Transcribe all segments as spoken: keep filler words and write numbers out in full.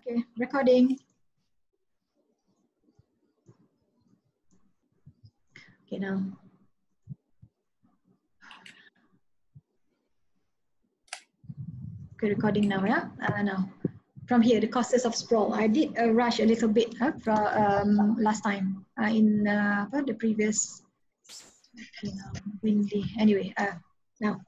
Okay, recording. Okay, now. Okay, recording now, yeah? Uh, now, from here, the causes of sprawl. I did uh, rush a little bit uh, from um, last time uh, in uh, the previous, okay, now, windy. Anyway, uh, now.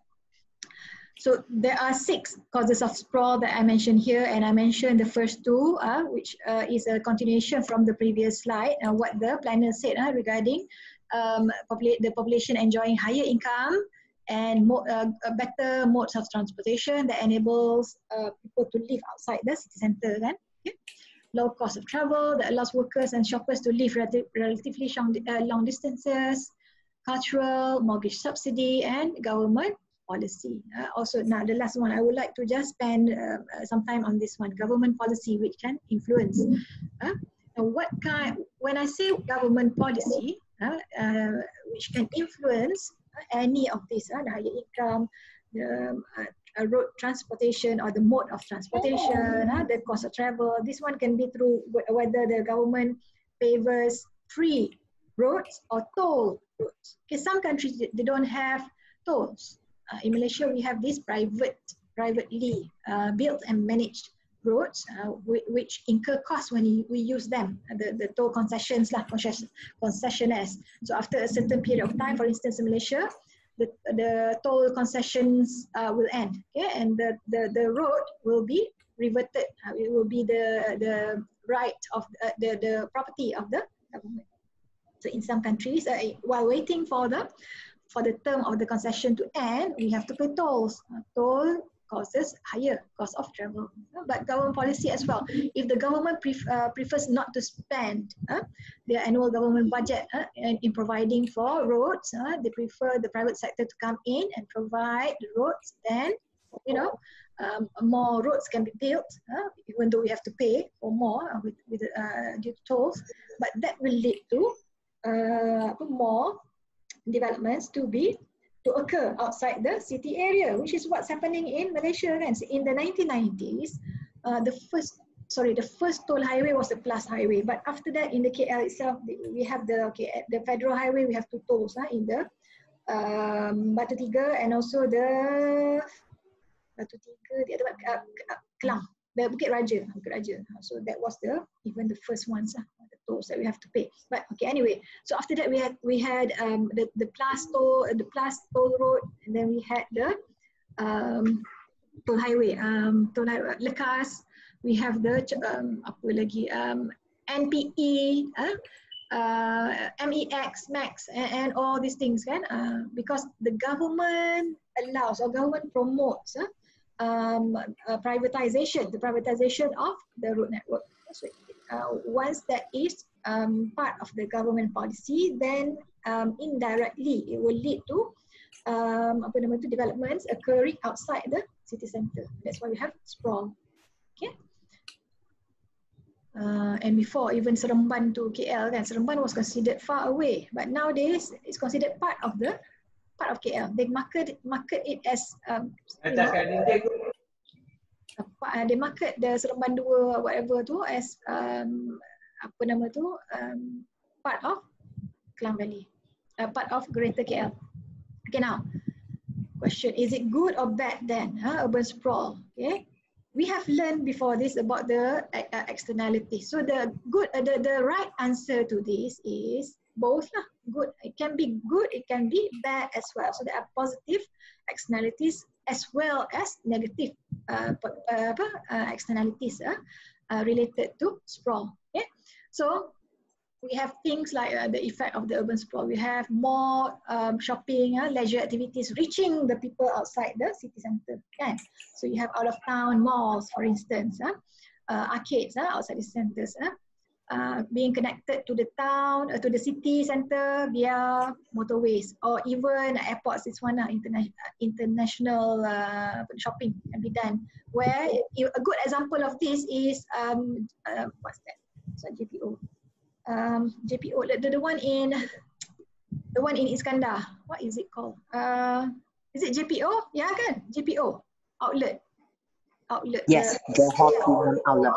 So there are six causes of sprawl that I mentioned here, and I mentioned the first two, uh, which uh, is a continuation from the previous slide, and uh, what the planner said uh, regarding um, popula the population enjoying higher income and more, uh, better modes of transportation that enables uh, people to live outside the city centre. Kan? Okay. Low cost of travel that allows workers and shoppers to live relative, relatively long, uh, long distances, cultural, mortgage subsidy, and government policy. Uh, also, now the last one, I would like to just spend uh, some time on this one, government policy, which can influence. Uh, what kind, when I say government policy, uh, uh, which can influence uh, any of this, uh, the higher income, the uh, road transportation or the mode of transportation, uh, the cost of travel, this one can be through whether the government favors free roads or toll roads. Okay, some countries, they don't have tolls. Uh, in Malaysia, we have these private, privately uh, built and managed roads, uh, which incur costs when we use them, the, the toll concessions, lah, concessionaires. So after a certain period of time, for instance, in Malaysia, the, the toll concessions uh, will end, okay? And the, the, the road will be reverted. Uh, it will be the, the right of uh, the, the property of the government. So in some countries, uh, while waiting for the for the term of the concession to end, we have to pay tolls. Uh, toll causes higher cost of travel. Uh, but government policy as well. If the government pref uh, prefers not to spend uh, their annual government budget uh, in, in providing for roads, uh, they prefer the private sector to come in and provide the roads. Then, you know, um, more roads can be built, uh, even though we have to pay for more uh, with, with uh, due to tolls. But that will lead to uh, more developments to be to occur outside the city area, which is what's happening in Malaysia. And so in the nineteen nineties, uh, the first sorry the first toll highway was the Plus Highway, but after that in the K L itself, we have the okay the Federal Highway. We have two tolls uh, in the um, Batu Tiga and also the Batu Tiga, the other one uh, Kelang, the Bukit Raja, Bukit Raja. So that was the even the first ones. Uh, tolls that we have to pay. But okay, anyway, so after that we had we had um, the the plus toll the plus toll road, and then we had the um, toll highway, um, toll highway Lekas. We have the um, apa lagi um, N P E, uh, uh, M E X, Max, and, and all these things, kan? Uh, because the government allows or government promotes uh, um, uh, privatization, the privatization of the road network. So, Uh, once that is um, part of the government policy, then um, indirectly it will lead to um, apa nama tu, developments occurring outside the city centre. That's why we have sprawl. Okay. Uh, and before even Seremban to K L, kan, Seremban was considered far away, but nowadays it's considered part of the part of K L. They market market it as um, you know, Uh, they market the Seremban dua whatever tu as um, apa nama tu um, part of Klang Valley, uh, part of Greater K L. Okay, now question: is it good or bad then? Huh? Urban sprawl. Okay, we have learned before this about the uh, externalities. So the good, uh, the the right answer to this is both lah. Good. It can be good. It can be bad as well. So there are positive externalities as well as negative uh, uh, uh, externalities uh, uh, related to sprawl. Okay, so we have things like uh, the effect of the urban sprawl. We have more um, shopping, uh, leisure activities reaching the people outside the city centre. Okay? So you have out of town malls, for instance, uh, uh, arcades uh, outside the centres. Uh, Uh, being connected to the town, uh, to the city centre via motorways, or even airports. It's one uh, interna international uh, shopping can be done. Where you, a good example of this is um, uh, what's that? So J P O, um, J P O, the, the one in the one in Iskandar. What is it called? Uh, is it J P O? Yeah, kan? J P O outlet. Outlet. Yes, uh, Johor Premium Outlet.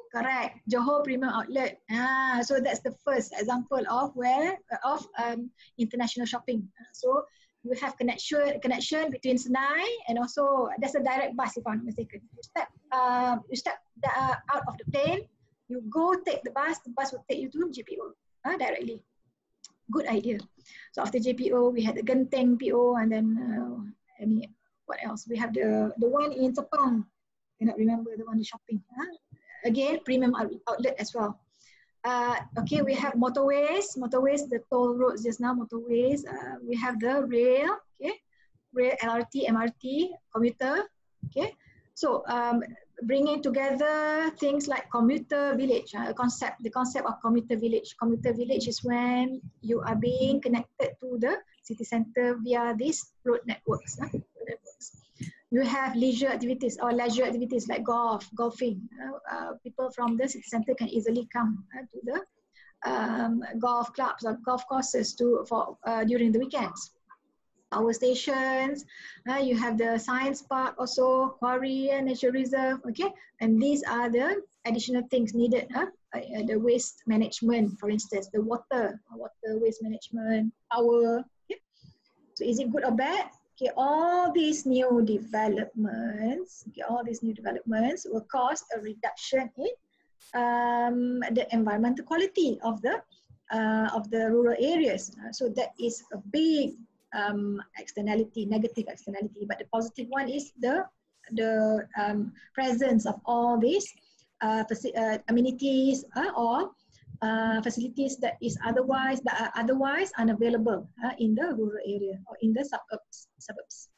correct. Johor Premium Outlet. Ah, so that's the first example of where of um, international shopping. So you have connection connection between Senai and also there's a direct bus if I'm not mistaken. You step uh, you step uh, out of the plane, you go take the bus. The bus will take you to J P O uh, directly. Good idea. So after J P O, we had the Genting P O, and then uh, any what else? We have the the one in Sepang. I cannot remember the one in shopping. Huh? Again, premium outlet as well. Uh, okay, we have motorways. Motorways, the toll roads just now. Motorways. Uh, we have the rail. Okay, rail, L R T, M R T, commuter. Okay, so um, bringing together things like commuter village, uh, concept, the concept of commuter village. Commuter village is when you are being connected to the city center via these road networks. Uh, road networks. You have leisure activities or leisure activities like golf, golfing. Uh, uh, people from the city center can easily come uh, to the um, golf clubs or golf courses to for uh, during the weekends. Power stations, uh, you have the science park also, quarry and nature reserve, okay? And these are the additional things needed, huh? Uh, the waste management, for instance, the water, water waste management, power, okay? So is it good or bad? Okay, all these new developments, okay, all these new developments will cause a reduction in um, the environmental quality of the, uh, of the rural areas. Uh, so that is a big Um, externality, negative externality, but the positive one is the the um, presence of all these uh, uh, amenities uh, or uh, facilities that is otherwise that are otherwise unavailable uh, in the rural area or in the suburbs. Suburbs.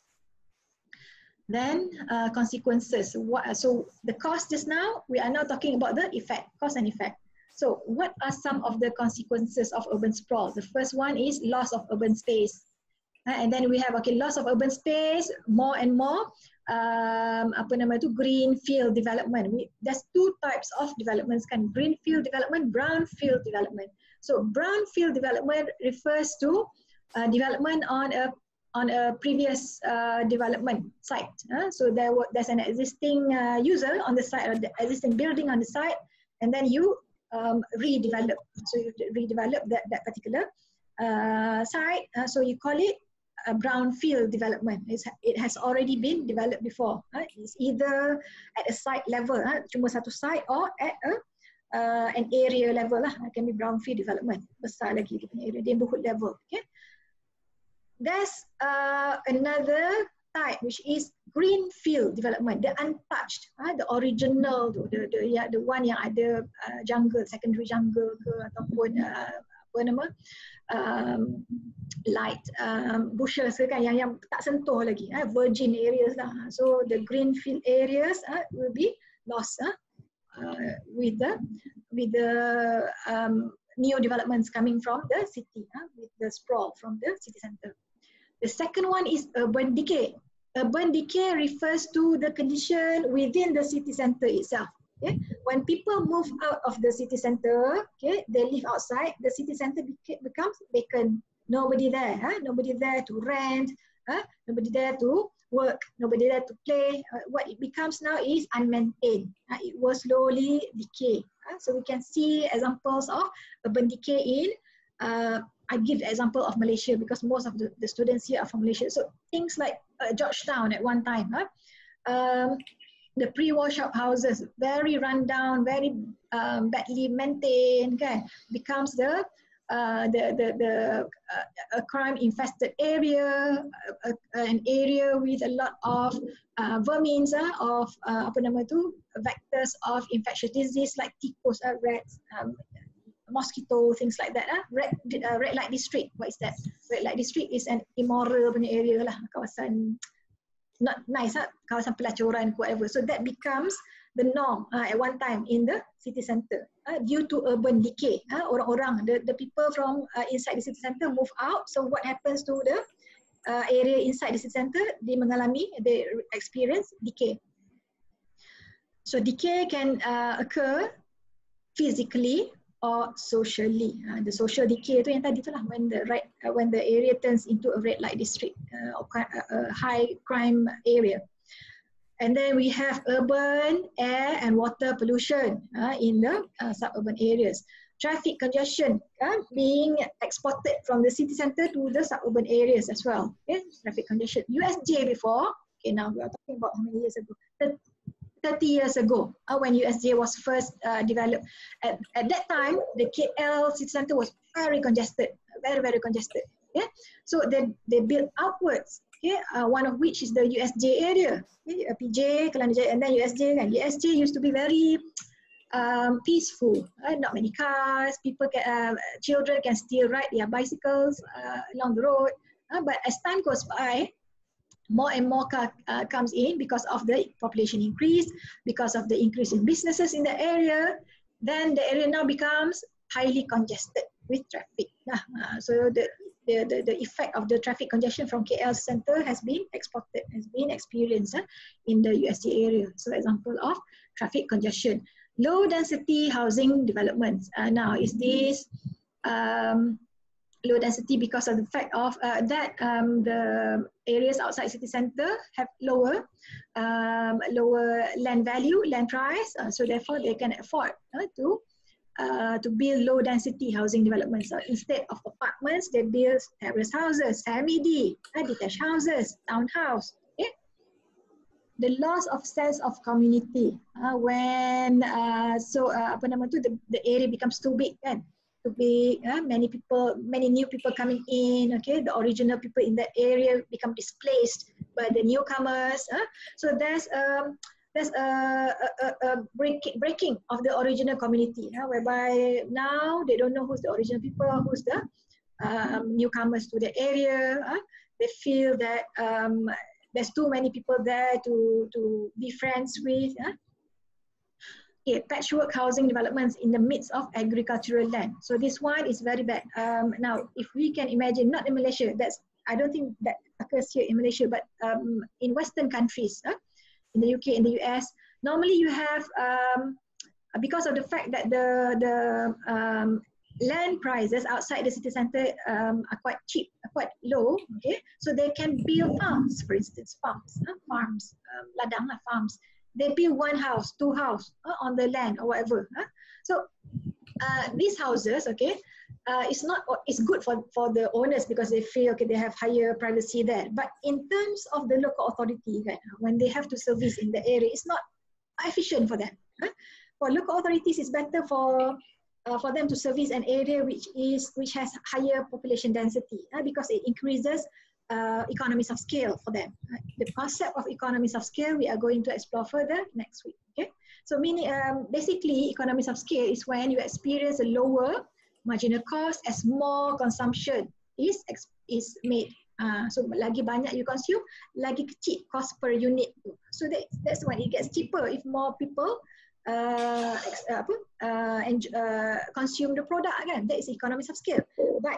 Then uh, consequences. What? So the cost just now we are now talking about the effect, cause and effect. So what are some of the consequences of urban sprawl? The first one is loss of urban space. Uh, and then we have okay loss of urban space, more and more um, apa nama itu greenfield development. We, there's two types of developments kan, greenfield development, brownfield development. So brownfield development refers to uh, development on a on a previous uh, development site. Uh, so there was there's an existing uh, user on the site or the existing building on the site, and then you um, redevelop. So you redevelop that that particular uh, site. Uh, so you call it a brownfield development. It's, it has already been developed before. Uh, it's either at a site level, uh, cuma satu site, or at a uh, an area level lah. It can be brownfield development. Besar lagi dia punya area, neighborhood level. Okay. There's uh, another type which is greenfield development, the untouched, uh, the original tu, the the ya, the one yang ada uh, jungle, secondary jungle ke ataupun uh, apa nama um, light um, bushes ke kan yang yang tak sentuh lagi, uh, virgin areas lah. So the greenfield areas uh, will be lost uh, uh, with the with the um, new developments coming from the city, uh, with the sprawl from the city center. The second one is urban decay. Urban decay refers to the condition within the city center itself. Okay? When people move out of the city center, okay, they live outside, the city center becomes vacant. Nobody there, huh? Nobody there to rent, huh? Nobody there to work, nobody there to play. Uh, what it becomes now is unmaintained. Uh, it will slowly decay. Uh, so we can see examples of urban decay in, uh, I give the example of Malaysia because most of the, the students here are from Malaysia. So things like uh, Georgetown at one time, huh? um, the pre-war shop houses, very run down, very um, badly maintained, okay, becomes the uh, the the, the uh, a crime-infested area, uh, an area with a lot of uh, vermins, uh, of uh, apa nama tu, vectors of infectious disease like typhus, uh, rats, um, mosquito, things like that. Uh. Red, uh, red light district, what is that? Red light district is an immoral punya area lah, kawasan not nice, uh, kawasan pelacuran, whatever. So that becomes the norm uh, at one time in the city center uh, due to urban decay. Uh, orang-orang, the, the people from uh, inside the city center move out. So what happens to the uh, area inside the city center? They mengalami, they experience decay. So decay can uh, occur physically or socially. Uh, the social decay tu yang tadi tu lah, when the right, uh, when the area turns into a red light district uh, or a, a high crime area. And then we have urban air and water pollution uh, in the uh, suburban areas. Traffic congestion uh, being exported from the city center to the suburban areas as well. Okay? Traffic congestion. U S J before, okay, now we are talking about how many years ago? thirty years ago, uh, when U S J was first uh, developed. At, at that time, the K L city center was very congested, very, very congested. Yeah? So they, they built outwards, okay? Uh, one of which is the U S J area. Okay? P J, Kelana Jaya, and then U S J. And U S J used to be very um, peaceful, uh, not many cars, people can, uh, children can still ride their bicycles uh, along the road. Uh, but as time goes by, more and more car uh, comes in because of the population increase, because of the increase in businesses in the area, then the area now becomes highly congested with traffic. Uh, so the, the, the, the effect of the traffic congestion from K L center has been exported, has been experienced uh, in the U S J area. So example of traffic congestion. Low density housing developments. Uh, now is this um, low density because of the fact of uh, that um, the areas outside city center have lower um, lower land value, land price, uh, so therefore they can afford uh, to uh, to build low density housing developments. So instead of apartments, they build terrace houses, semi-D, uh, detached houses, townhouse. Okay? The loss of sense of community uh, when uh, so uh, apa nama tu, the, the area becomes too big kan. To be uh, many people, many new people coming in. Okay, the original people in that area become displaced by the newcomers. Uh. So there's um there's a, a, a breaking breaking of the original community, uh, whereby now they don't know who's the original people, who's the um, newcomers to the area. Uh. They feel that um, there's too many people there to to be friends with. Uh. Okay, patchwork housing developments in the midst of agricultural land. So this one is very bad. Um, now, if we can imagine, not in Malaysia, that's I don't think that occurs here in Malaysia, but um, in Western countries, uh, in the U K, in the U S, normally you have, um, because of the fact that the, the um, land prices outside the city center um, are quite cheap, are quite low, okay? So they can build farms, for instance, farms, uh, farms, um, ladang lah, farms. They build one house, two house uh, on the land or whatever. Huh? So uh, these houses, okay, uh, it's not, it's good for, for the owners because they feel, okay, they have higher privacy there. But in terms of the local authority, right, when they have to service in the area, it's not efficient for them. Huh? For local authorities, it's better for uh, for them to service an area which is which has higher population density uh, because it increases Uh, economies of scale for them. Right? The concept of economies of scale we are going to explore further next week. Okay, so meaning um, basically economies of scale is when you experience a lower marginal cost as more consumption is is made. Uh, so lagi banyak you consume, lagi kecil cost per unit. So that, that's when it gets cheaper if more people uh, apa, uh, and, uh, consume the product. Kan? That is economies of scale. But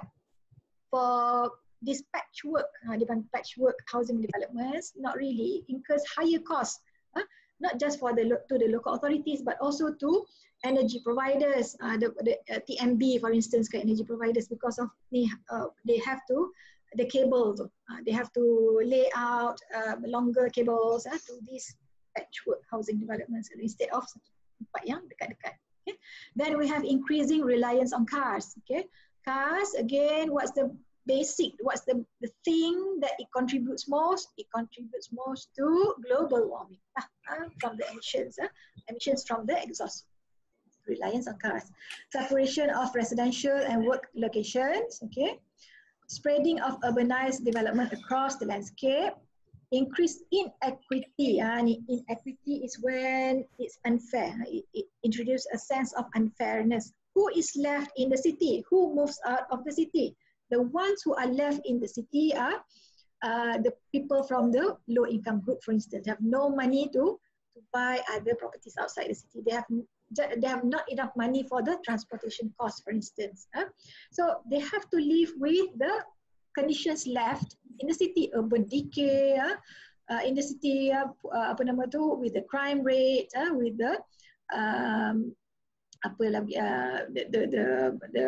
for this patchwork, uh, patchwork housing developments, not really, incurs higher costs, uh, not just for the to the local authorities, but also to energy providers, uh, the, the uh, T M B, for instance, energy providers, because of uh, they have to, the cables, uh, they have to lay out uh, longer cables uh, to these patchwork housing developments instead of tempat yang dekat-dekat. Okay? Then we have increasing reliance on cars. Okay, cars again. What's the basic, what's the, the thing that it contributes most? It contributes most to global warming uh, uh, from the emissions, uh, emissions from the exhaust. Reliance on cars. Separation of residential and work locations, okay? Spreading of urbanized development across the landscape. Increased inequity. Uh, inequity is when it's unfair. It, it introduces a sense of unfairness. Who is left in the city? Who moves out of the city? The ones who are left in the city are uh, the people from the low income group, for instance, have no money to, to buy other properties outside the city. They have, they have not enough money for the transportation costs, for instance. Uh. So they have to live with the conditions left in the city, urban decay, uh, uh, in the city, uh, uh, apa nama tu, with the crime rate, uh, with the um, apa lagi, uh, the, the, the, the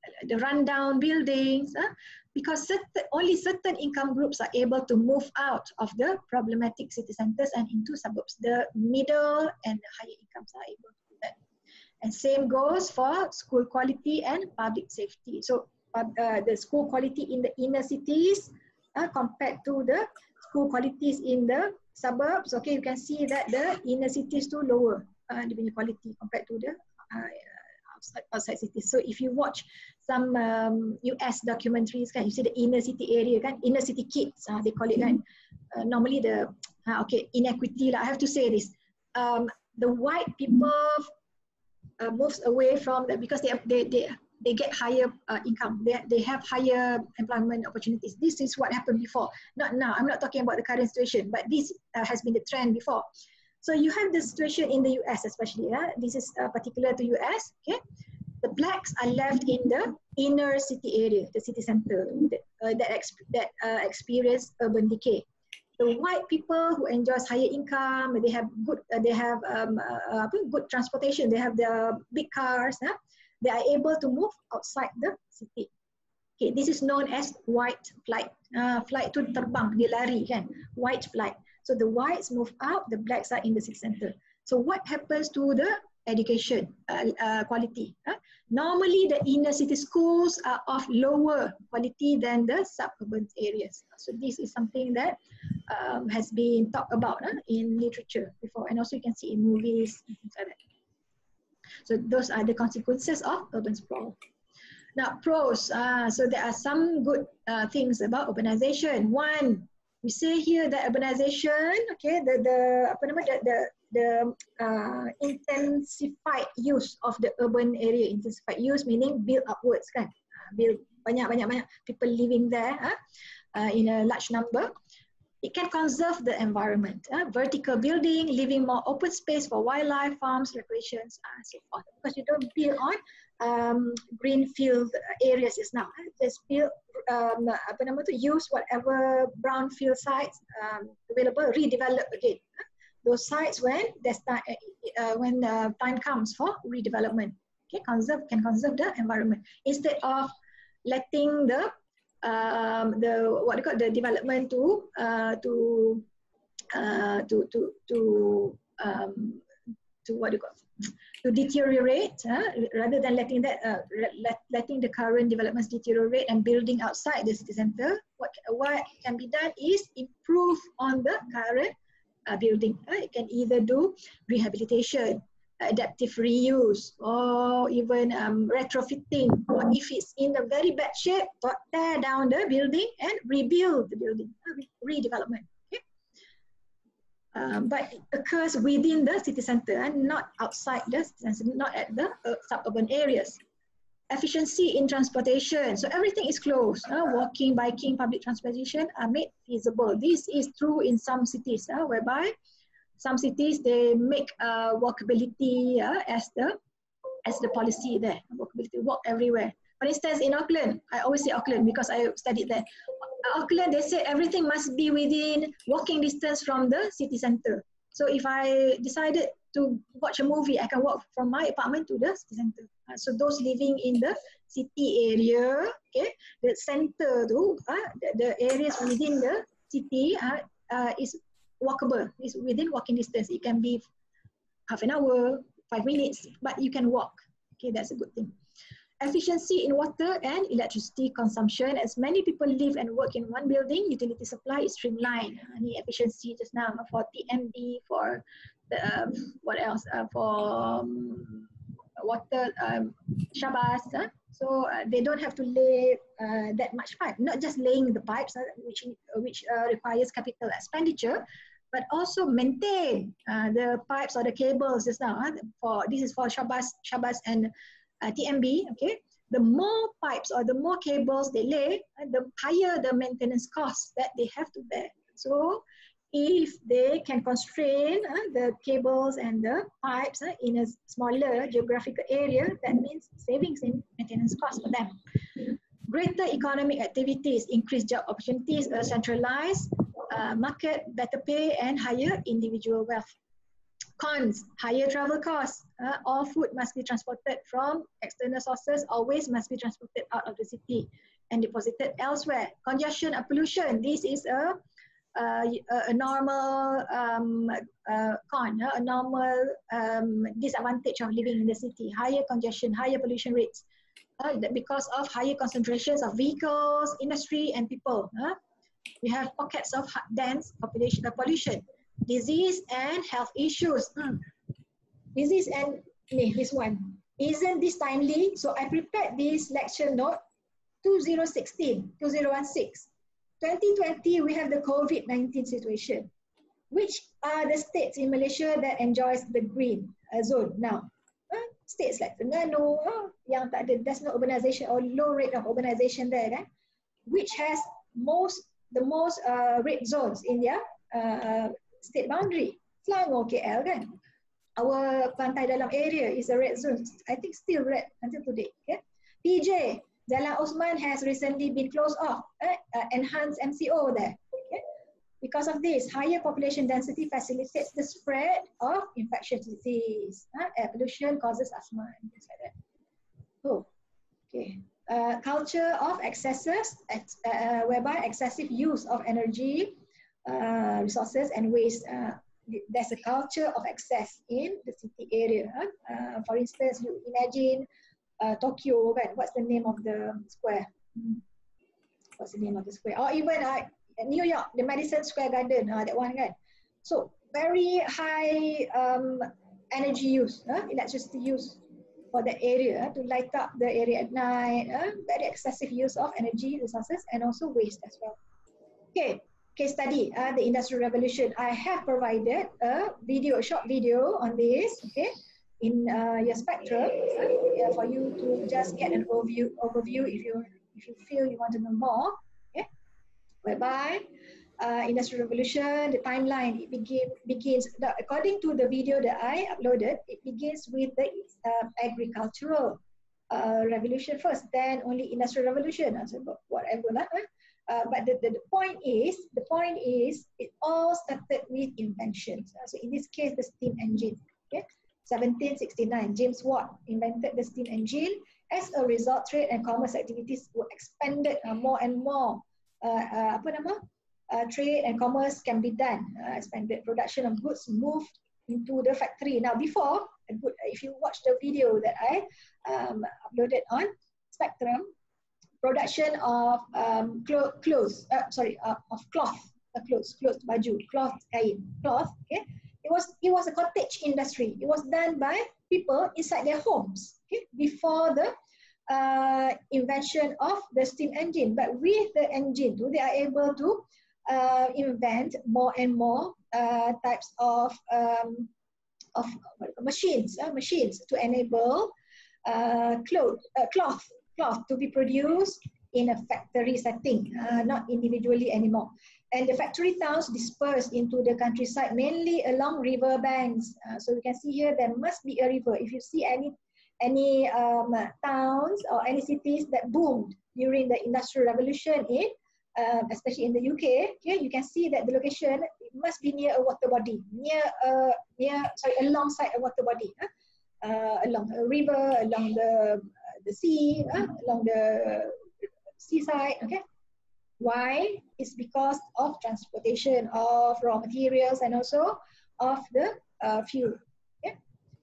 the rundown buildings, uh, because certain, only certain income groups are able to move out of the problematic city centers and into suburbs. The middle and the higher incomes are able to do that. And same goes for school quality and public safety. So uh, the school quality in the inner cities uh, compared to the school qualities in the suburbs, okay, you can see that the inner cities too lower uh, the quality compared to the uh, outside, outside cities. So if you watch some um, U S documentaries, kan, you see the inner city area, kan, inner city kids, uh, they call it, kan. Uh, normally the, uh, okay, inequity, lah, I have to say this. Um, the white people uh, moves away from that because they, they, they, they get higher uh, income, they, they have higher employment opportunities. This is what happened before, not now. I'm not talking about the current situation, but this uh, has been the trend before. So you have the situation in the U S especially, uh, this is uh, particular to U S, okay? The blacks are left in the inner city area, the city center, that, uh, that, exp that uh, experience urban decay. The white people who enjoys higher income, they have good, uh, they have um, uh, good transportation, they have the big cars, huh? They are able to move outside the city. Okay, this is known as white flight. Uh, flight tu terbang, dia lari kan, white flight. So the whites move out, the blacks are in the city center. So what happens to the education uh, uh, quality? Huh? Normally the inner city schools are of lower quality than the suburban areas. So this is something that um, has been talked about huh, in literature before, and also you can see in movies and things like that. So those are the consequences of urban sprawl. Now pros, uh, so there are some good uh, things about urbanization. One, we say here that urbanization, okay, the the apa nama, the the, the uh, intensified use of the urban area, intensified use meaning build upwards, kan, build banyak banyak banyak people living there uh, uh, in a large number. It can conserve the environment, uh, vertical building, leaving more open space for wildlife, farms, recreations, and so forth. Because you don't build on um, greenfield areas just now. Just build, um, apa nama tu, use whatever brownfield sites um, available, redevelop again. Uh, those sites when there's time, uh, when uh, time comes for redevelopment. Okay, conserve can conserve the environment instead of letting the Um, the what they call the development to uh, to uh, to to to um, to what do you call to deteriorate uh, rather than letting that uh, let, letting the current developments deteriorate and building outside the city center. What what can be done is improve on the current uh, building. Uh, it can either do rehabilitation, adaptive reuse, or even um, retrofitting, or if it's in a very bad shape, tear down the building and rebuild the building, re redevelopment. Okay? Um, but it occurs within the city center and not outside the city center, not at the uh, suburban areas. Efficiency in transportation, so everything is close. Uh, walking, biking, public transportation are made feasible. This is true in some cities, uh, whereby some cities, they make uh, walkability uh, as the as the policy there. Walkability, walk everywhere. For instance, in Auckland, I always say Auckland because I studied there. Auckland, they say everything must be within walking distance from the city center. So if I decided to watch a movie, I can walk from my apartment to the city center. Uh, so those living in the city area, okay, the center, tu, uh, the, the areas within the city uh, uh, is walkable, is within walking distance. It can be half an hour, five minutes, but you can walk. Okay, that's a good thing. Efficiency in water and electricity consumption. As many people live and work in one building, utility supply is streamlined. Any efficiency just now for T M B, for the, um, what else? Uh, for um, water, um, Shabas. Huh? So uh, they don't have to lay uh, that much pipe. Not just laying the pipes, uh, which which uh, requires capital expenditure, but also maintain uh, the pipes or the cables just now. Huh? For this is for Shabas, Shabas and uh, T M B. Okay, the more pipes or the more cables they lay, uh, the higher the maintenance costs that they have to bear. So, if they can constrain uh, the cables and the pipes uh, in a smaller geographical area, that means savings in maintenance costs for them. Greater economic activities, increased job opportunities, a centralized uh, market, better pay, and higher individual wealth. Cons, higher travel costs. Uh, all food must be transported from external sources, or waste must be transported out of the city and deposited elsewhere. Congestion and pollution, this is a, a, a normal um, uh, con, uh, a normal um, disadvantage of living in the city. Higher congestion, higher pollution rates uh, because of higher concentrations of vehicles, industry, and people. Uh. We have pockets of dense population, uh, pollution. Disease and health issues. Hmm. Disease and nee, this one. Isn't this timely? So I prepared this lecture note twenty sixteen, twenty sixteen. twenty twenty, we have the COVID nineteen situation. Which are the states in Malaysia that enjoys the green uh, zone now? Uh, states like Terengganu, uh, yang tak ada, there's no urbanization or low rate of urbanization there, kan? Which has most, the most uh, red zones in their uh, state boundary. Selangor, K L, kan? Our Pantai Dalam area is a red zone. I think still red until today. Okay? P J, Jalan Osman has recently been closed off. Eh? Uh, enhanced M C O there. Okay? Because of this, higher population density facilitates the spread of infectious disease. Uh, air pollution causes asthma and things like that. Oh, okay. Uh, culture of excesses, ex uh, whereby excessive use of energy, uh, resources, and waste. Uh, there's a culture of excess in the city area. Huh? Uh, for instance, you imagine uh, Tokyo, right? What's the name of the square? Hmm. What's the name of the square? Or even uh, New York, the Madison Square Garden, uh, that one, right? So very high um, energy use, uh, electricity use for the area, uh, to light up the area at night, uh, very excessive use of energy, resources, and also waste as well. Okay. Case study, uh, the Industrial Revolution. I have provided a video, a short video on this, okay, in uh, your spectrum, uh, yeah, for you to just get an overview, overview if you if you feel you want to know more, okay, whereby uh, Industrial Revolution, the timeline, it begin, begins, the, according to the video that I uploaded, it begins with the uh, agricultural uh, revolution first, then only Industrial Revolution, uh, so whatever lah. Uh, Uh, but the, the, the point is, the point is, it all started with inventions. Uh, so in this case, the steam engine. Okay, seventeen sixty-nine, James Watt invented the steam engine. As a result, trade and commerce activities were expanded uh, more and more. Uh, uh, apa nama? Uh, trade and commerce can be done. Uh, expanded production of goods moved into the factory. Now, before, if you watch the video that I um, uploaded on Spectrum, production of um, clo clothes, uh, sorry, uh, of cloth, uh, clothes, clothes, baju, cloth, kain, cloth. Okay, it was it was a cottage industry. It was done by people inside their homes. Okay, before the uh, invention of the steam engine. But with the engine, they are able to uh, invent more and more uh, types of um, of machines, uh, machines to enable uh, cloth, uh, cloth. cloth to be produced in a factory setting, uh, not individually anymore. And the factory towns dispersed into the countryside, mainly along river banks. Uh, so you can see here, there must be a river. If you see any, any um, towns or any cities that boomed during the Industrial Revolution, in, uh, especially in the U K, okay, you can see that the location, it must be near a water body, near, uh, near sorry, alongside a water body. Huh? Uh, along a river, along the uh, the sea, uh, along the seaside. Okay, why? It's because of transportation of raw materials and also of the uh, fuel. Okay,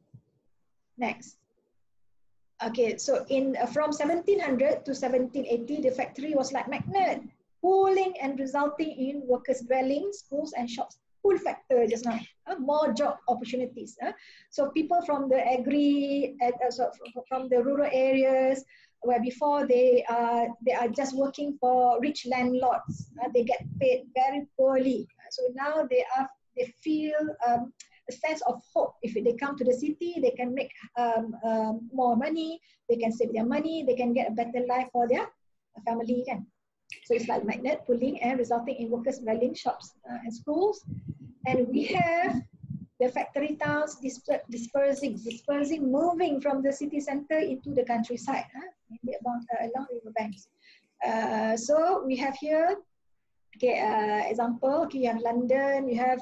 next. Okay, so in uh, from seventeen hundred to seventeen eighty, the factory was like magnet, pulling and resulting in workers' dwellings, schools, and shops. Pull factor just now, uh, more job opportunities. Uh. So people from the agri, uh, so from the rural areas, where before they are they are just working for rich landlords, uh, they get paid very poorly. So now they are they feel um, a sense of hope. If they come to the city, they can make um, um, more money, they can save their money, they can get a better life for their family. Kan? So it's like magnet pulling and resulting in workers dwelling, shops uh, and schools. And we have the factory towns disper dispersing, dispersing, moving from the city center into the countryside, huh? Maybe about, uh, along river banks. Uh, so we have here, okay, uh, example, okay, you have London, you have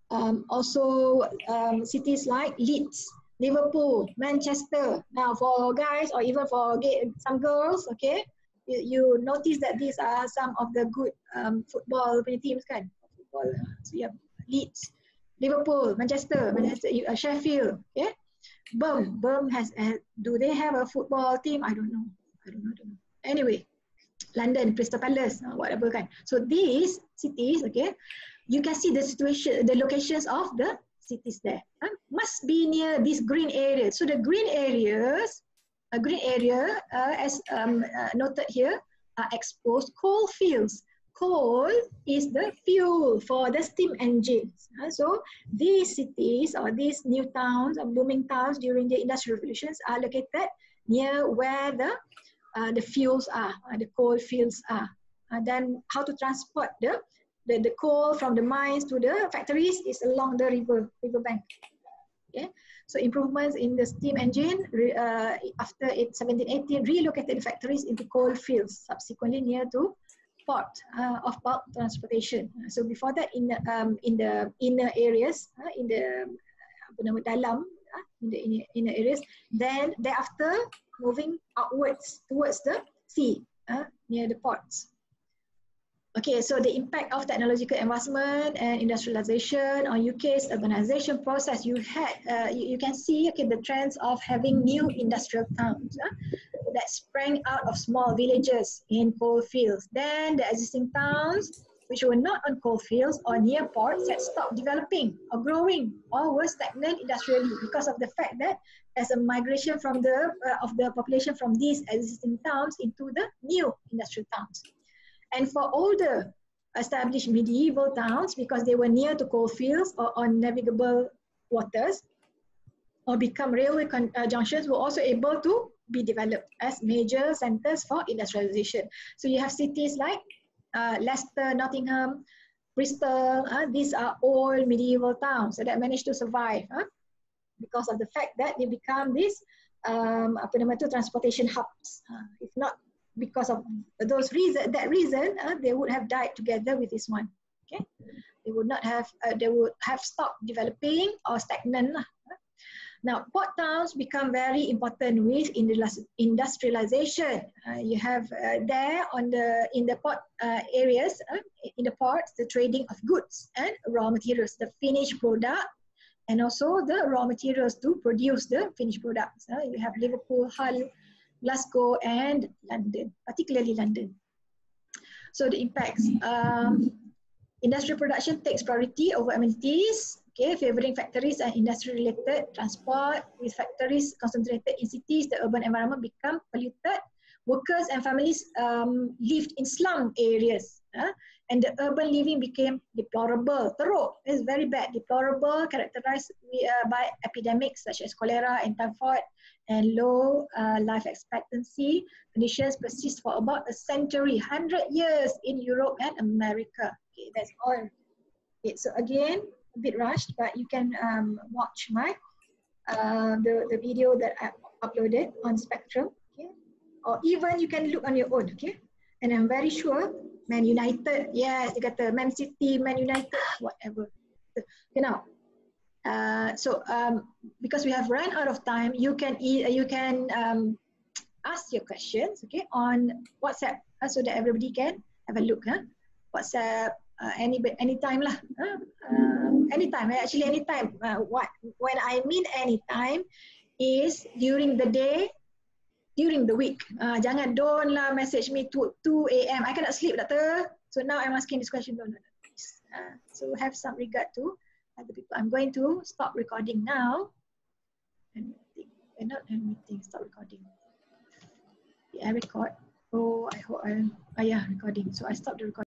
Um, also, um, cities like Leeds, Liverpool, Manchester. Now, for guys or even for gay, some girls, okay, you, you notice that these are some of the good um, football teams, kan? Football. So you have Leeds, Liverpool, Manchester, Manchester, uh, Sheffield, okay. Birmingham, Birmingham has, uh, do they have a football team? I don't know. I don't know. I don't know. Anyway, London, Crystal Palace, uh, whatever kan. So these cities, okay, you can see the situation, the locations of the cities there. Uh, must be near these green areas. So the green areas, a green area, uh, as um, uh, noted here, are exposed coal fields. Coal is the fuel for the steam engines. Uh, so these cities or these new towns or booming towns during the industrial revolutions are located near where the uh, the fuels are, uh, the coal fields are. Uh, then how to transport the, the the coal from the mines to the factories is along the river river bank. Okay, so improvements in the steam engine uh, after it seventeen eighty relocated the factories into coal fields, subsequently near to port uh, of bulk transportation. So before that, in the, um, in the inner areas, uh, in the apa nama dalam, uh, in the inner, inner areas, then thereafter moving outwards towards the sea, uh, near the ports. Okay, so the impact of technological advancement and industrialization on U K's urbanization process, you had, uh, you, you can see, okay, the trends of having new industrial towns uh, that sprang out of small villages in coal fields. Then the existing towns, which were not on coal fields or near ports, had stopped developing or growing or were stagnant industrially because of the fact that there's a migration from the uh, of the population from these existing towns into the new industrial towns. And for older established medieval towns, because they were near to coal fields or on navigable waters, or become railway uh, junctions, were also able to be developed as major centers for industrialization. So you have cities like uh, Leicester, Nottingham, Bristol. Uh, these are old medieval towns that managed to survive uh, because of the fact that they become these um, apa nama tu, transportation hubs. Uh, if not because of those reason, that reason, uh, they would have died together with this one. Okay, they would not have, uh, they would have stopped developing or stagnant. Uh. Now, port towns become very important with industrialization. Uh, you have uh, there on the in the port uh, areas, uh, in the ports, the trading of goods and raw materials, the finished product, and also the raw materials to produce the finished products. Uh, you have Liverpool, Hull, Glasgow, and London, particularly London. So the impacts. Um, industrial production takes priority over amenities, okay, favoring factories and industry-related transport. With factories concentrated in cities, the urban environment become polluted. Workers and families um, lived in slum areas, uh, and the urban living became deplorable. Teruk is very bad. Deplorable, characterized uh, by epidemics such as cholera and typhoid, and low uh, life expectancy. Conditions persist for about a century, one hundred years in Europe and America. Okay, that's all. Okay, so again, a bit rushed, but you can um, watch my uh, the, the video that I uploaded on Spectrum, okay? Or even you can look on your own, okay? And I'm very sure Man United, yes, you got the Man City, Man United, whatever. Okay, now, Uh, so um, because we have run out of time, you can e you can um, ask your questions, okay, on WhatsApp, uh, so that everybody can have a look. Huh? WhatsApp, uh, any anytime lah. Huh? Uh, anytime, actually anytime. Uh, what when I mean anytime is during the day, during the week. Uh, jangan don't lah message me to two A M I cannot sleep, doctor. So now I'm asking this question. No, no, no. Uh, so have some regard to other people. I'm going to stop recording now. And not admitting, stop recording. Did I record? Oh, I hope I, oh yeah, recording. So I stopped the recording.